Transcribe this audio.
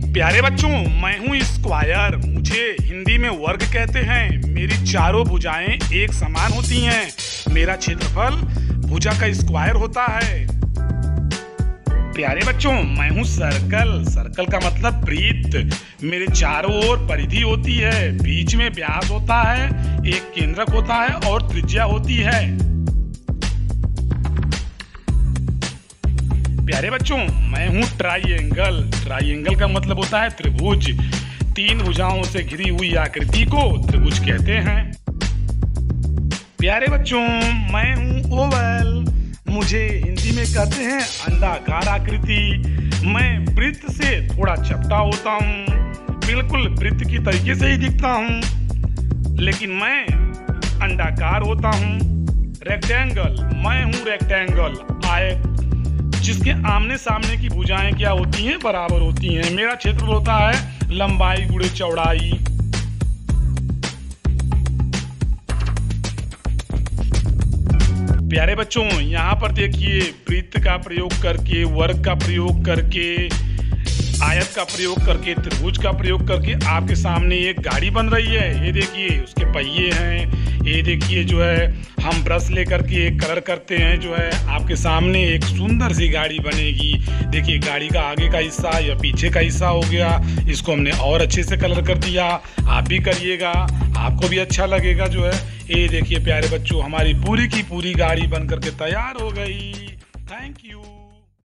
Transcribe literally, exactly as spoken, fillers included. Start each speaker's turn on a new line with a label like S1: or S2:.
S1: प्यारे बच्चों, मैं हूँ स्क्वायर। मुझे हिंदी में वर्ग कहते हैं। मेरी चारों भुजाएं एक समान होती हैं। मेरा क्षेत्रफल भुजा का स्क्वायर होता है। प्यारे बच्चों, मैं हूँ सर्कल। सर्कल का मतलब वृत्त। मेरे चारों ओर परिधि होती है। बीच में व्यास होता है, एक केंद्रक होता है और त्रिज्या होती है। प्यारे बच्चों, मैं हूँ ट्राइएंगल। ट्राइएंगल का मतलब होता है त्रिभुज। तीन भुजाओं से घिरी हुई आकृति को त्रिभुज कहते हैं। प्यारे बच्चों, मैं हूँ ओवल। मुझे हिंदी में कहते हैं अंडाकार आकृति। मैं वृत्त से थोड़ा चपटा होता हूँ, बिल्कुल वृत्त की तरीके से ही दिखता हूँ, लेकिन मैं अंडाकार होता हूँ। रेक्टेंगल, मैं हूँ रेक्टेंगल, आयत, जिसके आमने सामने की भुजाएं क्या होती हैं, बराबर होती हैं। मेरा क्षेत्र होता है लंबाई गुणे चौड़ाई। प्यारे बच्चों, यहाँ पर देखिए, वृत्त का प्रयोग करके, वर्ग का प्रयोग करके, आयत का प्रयोग करके, त्रिभुज का प्रयोग करके आपके सामने एक गाड़ी बन रही है। ये देखिए, उसके पहिए हैं। ये देखिए, जो है हम ब्रश लेकर के एक कलर करते हैं, जो है आपके सामने एक सुंदर सी गाड़ी बनेगी। देखिए, गाड़ी का आगे का हिस्सा या पीछे का हिस्सा हो गया, इसको हमने और अच्छे से कलर कर दिया। आप भी करिएगा, आपको भी अच्छा लगेगा। जो है ये देखिए प्यारे बच्चों, हमारी पूरी की पूरी गाड़ी बन करके तैयार हो गई। Thank you.